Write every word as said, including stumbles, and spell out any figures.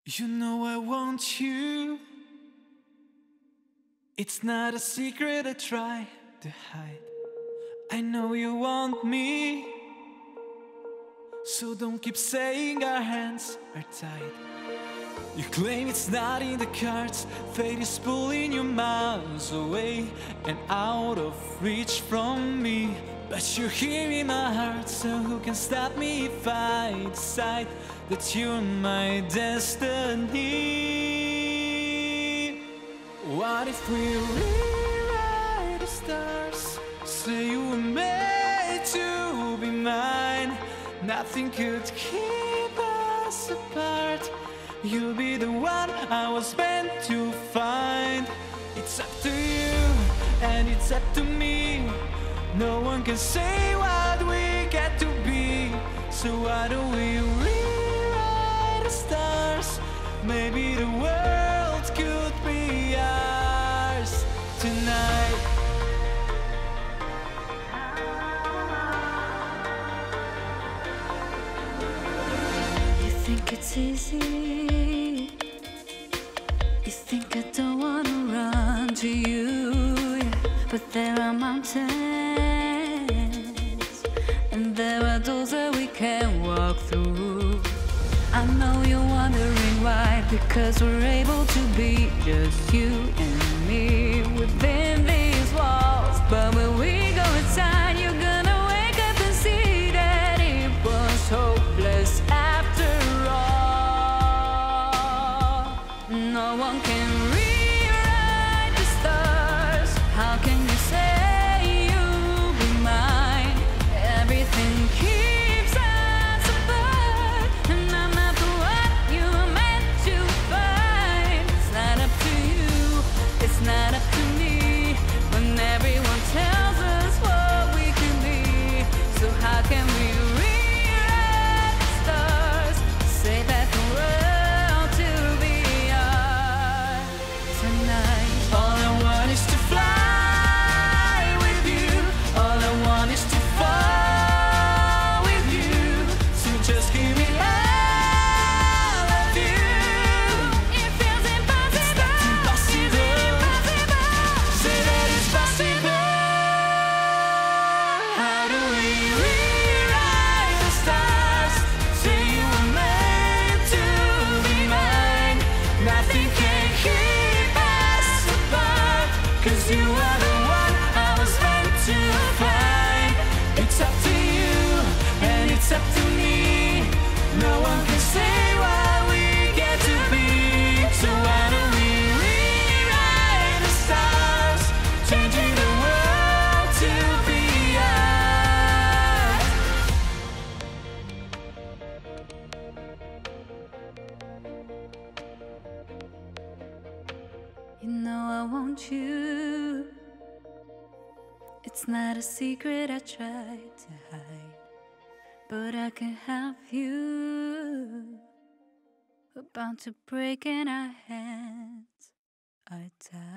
You know I want you. It's not a secret I try to hide. I know you want me, so don't keep saying our hands are tied. You claim it's not in the cards. Fate is pulling you miles away and out of reach from me. But you're here in my heart, so who can stop me if I decide that you're my destiny? What if we rewrite the stars? Say you were made to be mine. Nothing could keep us apart. You'll be the one I was meant to find. It's up to you and it's up to me. No one can say what we get to be. So why don't we rewrite the stars? Maybe the world could be ours tonight. You think it's easy? You think I don't wanna run to you, yeah. But there are mountains, and there are doors that we can walk through. I know you're wondering why, because we're able to be just you and me within these walls. But when we go inside, you're gonna wake up and see that it was hopeless after all. No one can rewrite the stars. How can you say you'll be mine? Everything keeps us apart, and I'm not the one you're meant to find. It's not up to you, it's not up to me, when everyone tells us what we can be. So how can we rewrite the stars? Say that the world to be ours tonight. All I want is to fly with you. All I want is to fall with you. So just give me all of you. It feels impossible. It's impossible. Impossible. Say that it's possible. How do we rewrite the stars? Say you were meant to be mine. Nothing can keep us apart, 'cause you are the one I was meant to find. It's up to you and it's up to me. No one can say what we get to be. So why don't we rewrite the stars, changing the world to be ours? You know I want you. It's not a secret I tried to hide, but I can have you. We're bound to break and our hands are tied.